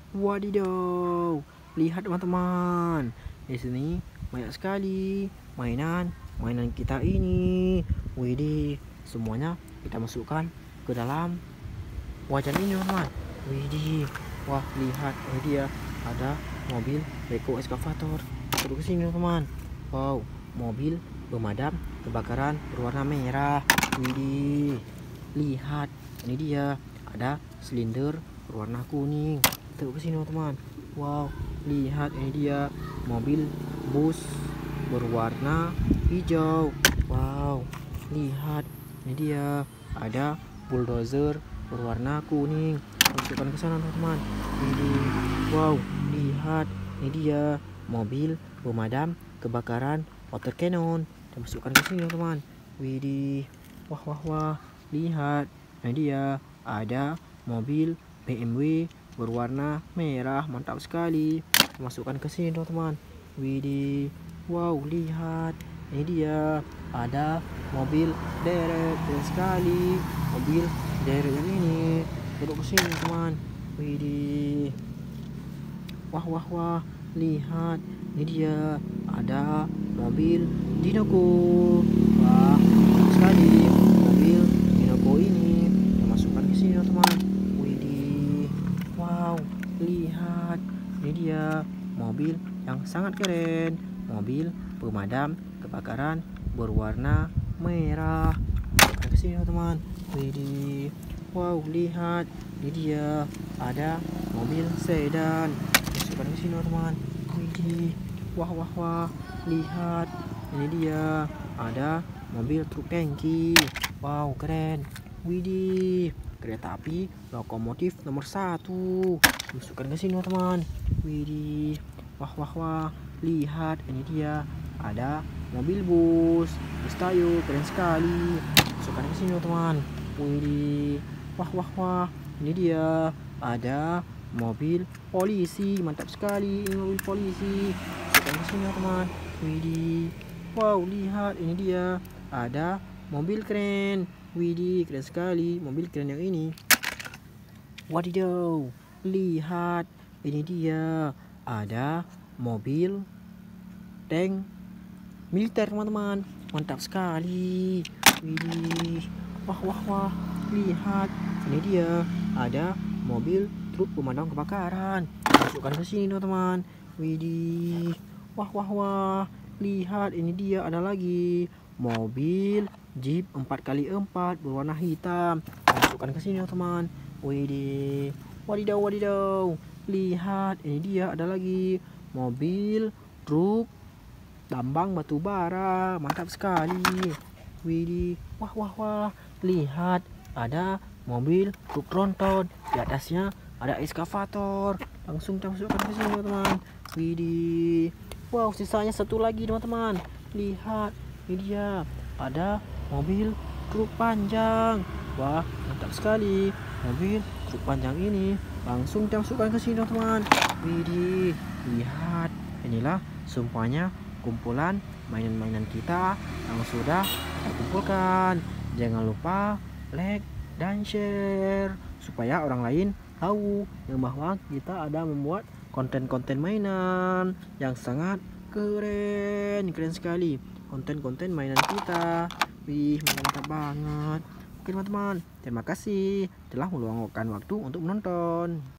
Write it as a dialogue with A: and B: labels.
A: Wadidaw, lihat teman-teman. Di sini banyak sekali mainan kita ini. Widih, semuanya kita masukkan ke dalam wajan ini teman-teman. Widih, wah lihat ini dia ada mobil Beko Eskavator. Terus ke sini teman-teman. Wow, mobil pemadam kebakaran berwarna merah. Widih, lihat ini dia ada silinder berwarna kuning. Terus ke sini teman-teman. Wow, lihat ini dia mobil bus berwarna hijau. Wow, lihat ini dia ada bulldozer berwarna kuning. Masukkan ke sana teman-teman. Ini wow, lihat ini dia mobil pemadam kebakaran water cannon. Kita masukkan ke sini teman. Widih, wah wah wah, lihat ini dia ada mobil BMW berwarna merah, mantap sekali. Masukkan ke sini teman-teman. Widih, wow lihat ini dia ada mobil derek, keren sekali mobil derek yang ini. Duduk ke sini teman. Widih, wah wah wah, lihat ini dia ada mobil Dinoco. Wah, mantap sekali mobil Dinoco ini. Kita masukkan ke sini teman. Widih, wow lihat ini dia mobil yang sangat keren, mobil pemadam kebakaran berwarna merah. Masukkan ke sini teman. Widih, wow lihat ini dia ada mobil sedan. Masukkan ke sini teman. Widih, wah wah wah, lihat ini dia ada mobil truk tangki. Wow keren. Widih, kereta api lokomotif nomor 1. Masukkan ke sini teman. Widih, wah wah wah, lihat ini dia ada mobil bus tayo, keren sekali. Masukkan ke sini teman. Widih, wah wah wah, ini dia ada mobil polisi, mantap sekali ini mobil polisi. Masukkan ke sini teman. Widih, wow lihat ini dia ada mobil keren. Widih, keren sekali mobil keren yang ini. Wadidaw, lihat ini dia ada mobil tank militer teman-teman, mantap sekali. Widih, wah wah wah, lihat ini dia ada mobil truk pemadam kebakaran. Masukkan ke sini teman-teman. Widih, wah wah wah, lihat ini dia ada lagi mobil Jeep 4x4 berwarna hitam. Masukkan ke sini teman. Widih, wadidaw wadidaw, lihat ini dia ada lagi mobil truk tambang batu bara, mantap sekali. Widih, wah wah wah, lihat ada mobil truk tronton, di atasnya ada eskavator. Langsung kita masukkan ke sini teman. Widih, wow sisanya satu lagi teman-teman. Lihat ini dia ada mobil truk panjang. Wah mantap sekali mobil truk panjang ini. Langsung kita masukkan ke sini teman-teman. Widih, lihat inilah semuanya kumpulan mainan-mainan kita yang sudah kita kumpulkan. Jangan lupa like dan share supaya orang lain tahu bahwa kita ada membuat konten-konten mainan yang sangat keren sekali konten-konten mainan kita. Wih, mantap banget. Oke teman-teman, terima kasih telah meluangkan waktu untuk menonton.